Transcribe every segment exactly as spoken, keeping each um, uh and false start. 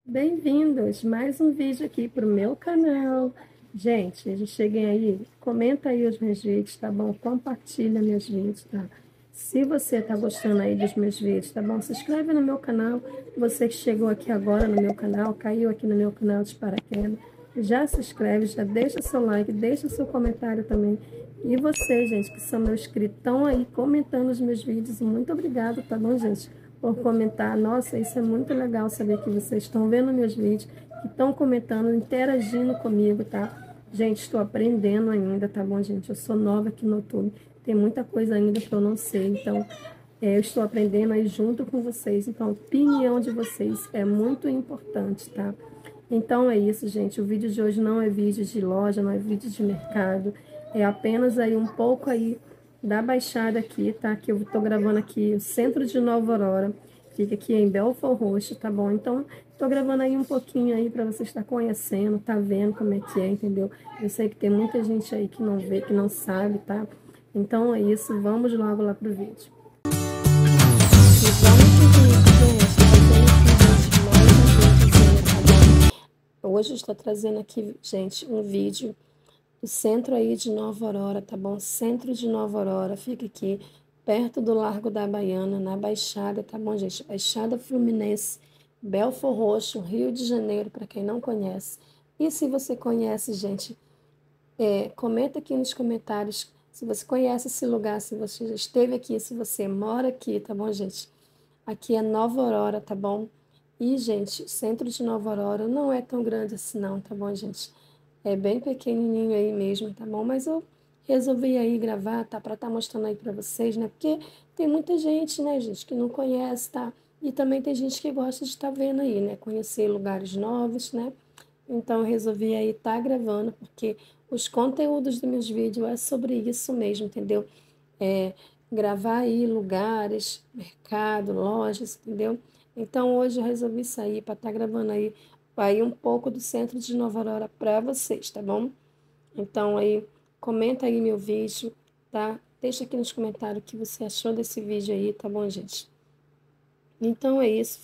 Bem-vindos! Mais um vídeo aqui para o meu canal. Gente, já cheguem aí, comenta aí os meus vídeos, tá bom? Compartilha meus vídeos, tá? Se você tá gostando aí dos meus vídeos, tá bom? Se inscreve no meu canal. Você que chegou aqui agora no meu canal, caiu aqui no meu canal de paraquedas, já se inscreve, já deixa seu like, deixa seu comentário também. E vocês, gente, que são meus inscritos, estão aí comentando os meus vídeos, muito obrigada, tá bom, gente? Por comentar. Nossa, isso é muito legal saber que vocês estão vendo meus vídeos, que estão comentando, interagindo comigo, tá? Gente, estou aprendendo ainda, tá bom, gente? Eu sou nova aqui no YouTube, tem muita coisa ainda que eu não sei, então é, eu estou aprendendo aí junto com vocês. Então, a opinião de vocês é muito importante, tá? Então é isso, gente. O vídeo de hoje não é vídeo de loja, não é vídeo de mercado, é apenas aí um pouco aí da Baixada aqui, tá? Que eu tô gravando aqui o centro de Nova Aurora, fica aqui em Belford Roxo, tá bom? Então, tô gravando aí um pouquinho aí para você estar conhecendo, tá vendo como é que é, entendeu? Eu sei que tem muita gente aí que não vê, que não sabe, tá? Então é isso, vamos logo lá pro vídeo. E vamos pro vídeo, gente. Mais um vídeo, tá bom? Hoje eu estou trazendo aqui, gente, um vídeo o centro aí de Nova Aurora, tá bom? Centro de Nova Aurora, fica aqui perto do Largo da Baiana, na Baixada, tá bom, gente? Baixada Fluminense, Belford Roxo, Rio de Janeiro, para quem não conhece. E se você conhece, gente, é, comenta aqui nos comentários se você conhece esse lugar, se você já esteve aqui, se você mora aqui, tá bom, gente? Aqui é Nova Aurora, tá bom? E, gente, o centro de Nova Aurora não é tão grande assim não, tá bom, gente? É bem pequenininho aí mesmo, tá bom? Mas eu resolvi aí gravar, tá? Pra tá mostrando aí pra vocês, né? Porque tem muita gente, né, gente, que não conhece, tá? E também tem gente que gosta de estar vendo aí, né? Conhecer lugares novos, né? Então eu resolvi aí tá gravando, porque os conteúdos dos meus vídeos é sobre isso mesmo, entendeu? É gravar aí lugares, mercado, lojas, entendeu? Então hoje eu resolvi sair para estar gravando aí aí um pouco do centro de Nova Aurora para vocês, tá bom? Então aí, comenta aí meu vídeo, tá? Deixa aqui nos comentários o que você achou desse vídeo aí, tá bom, gente? Então é isso.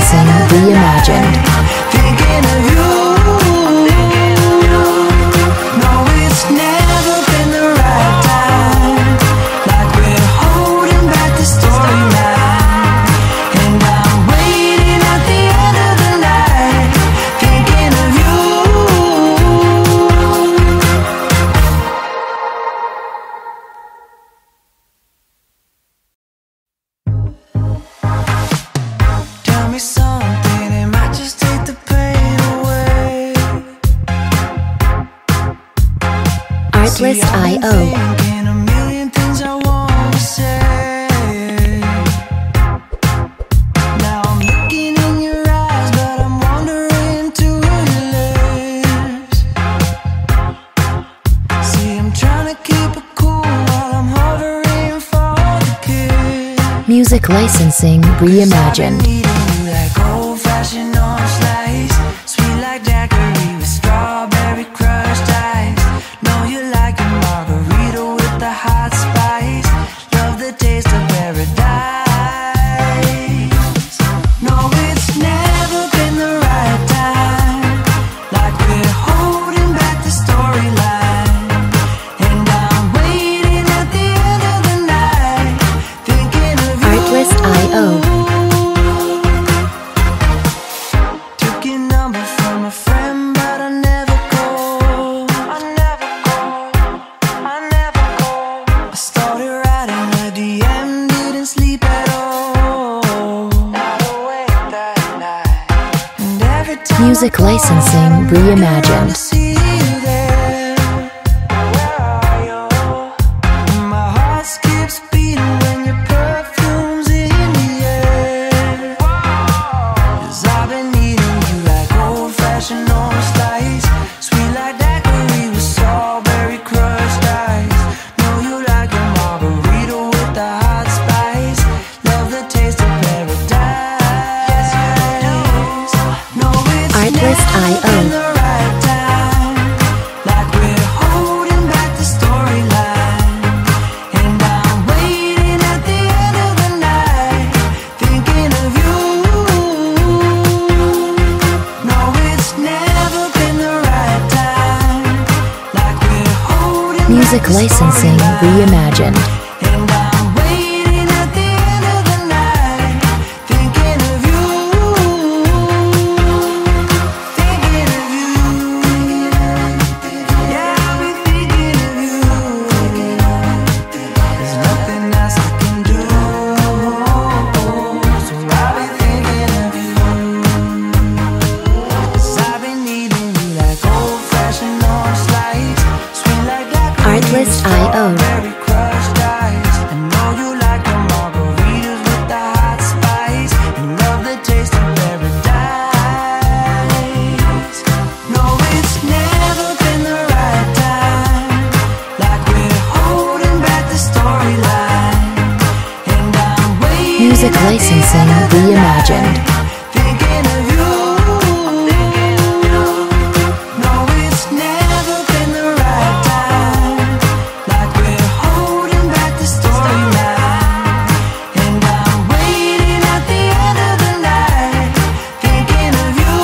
Licensing Reimagined. Thinking of you. No, it's never been the right time. Like we're holding back the storyline. And I'm waiting at the end of the night, thinking of you. Tell me something, it might just take the pain away. Artlist See, I've been I O. thinking a million things I wanna say. Now I'm looking in your eyes, but I'm wandering to your lips. See, I'm trying to keep it cool while I'm hovering for the kiss. Music Licensing Reimagined. Needing you like old-fashioned orange slice, sweet like daiquiri with strawberry crushed ice. Know you like a margarita with the hot spice. Love the taste of paradise. No, it's never been the right time. Like we're holding back the storyline. And I'm waiting at the end of the night, thinking of you. Artlist I O. Took your number from a friend, but I never call. I never call. I never call. I started writing a D M, didn't sleep at all. Not awake that night. And every time Music I call, Licensing I'm looking Reimagined. to see you there. Where are you? And my heart skips beating when your perfume's in the air. 'Cause I've been needing you like old-fashioned orange slice, sweet like daiquiri with strawberry crushed ice. Know you like a margarita with the hot spice. Love the taste of paradise. No, it's Artlist never I O. been the right time. Like we're holding back the storyline. And I'm waiting at the end of the night, thinking of you. No, it's never been the right time. Like we're holding Music back the Licensing storyline. Reimagined. And I'm waiting at the end of the night, thinking of you. Thinking of you. Yeah, I'll be thinking of you. There's nothing else I can do, so I'll be thinking of you. 'Cause I've been needing you like old-fashioned orange slice, sweet like daiquiri. Artlist I O. Strawberry crushed ice. I know you like the margaritas with the hot spice. You love the taste of paradise. No, it's never been the right time. Like we're holding back the storyline. And I'm waiting Music at the Licensing end of the Reimagined. night, thinking of you. No, it's never been the right time. Like we're holding back the storyline. And I'm waiting at the end of the night, thinking of you.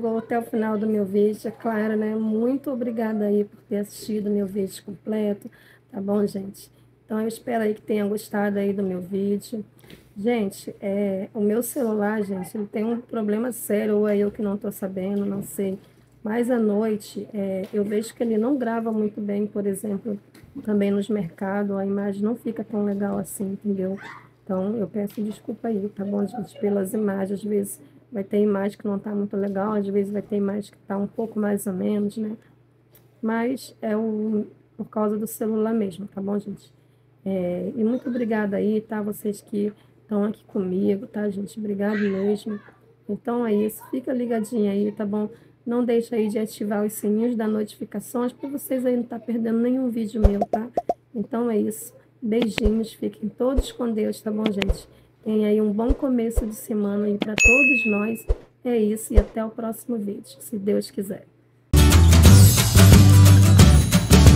chegou até o final do meu vídeo, é claro, né? Muito obrigada aí por ter assistido o meu vídeo completo, tá bom, gente? Então, eu espero aí que tenha gostado aí do meu vídeo. Gente, é, o meu celular, gente, ele tem um problema sério, ou é eu que não tô sabendo, não sei. Mas à noite, é, eu vejo que ele não grava muito bem, por exemplo, também nos mercados, a imagem não fica tão legal assim, entendeu? Então, eu peço desculpa aí, tá bom, gente? Pelas imagens, às vezes vai ter imagem que não tá muito legal, às vezes vai ter imagem que tá um pouco mais ou menos, né? Mas é o, por causa do celular mesmo, tá bom, gente? É, e muito obrigada aí, tá? Vocês que estão aqui comigo, tá, gente? Obrigado mesmo. Então é isso, fica ligadinho aí, tá bom? Não deixa aí de ativar os sininhos das notificações para vocês aí não estar perdendo nenhum vídeo meu, tá? Então é isso. Beijinhos, fiquem todos com Deus, tá bom, gente? Tenha aí um bom começo de semana aí para todos nós. É isso, e até o próximo vídeo, se Deus quiser.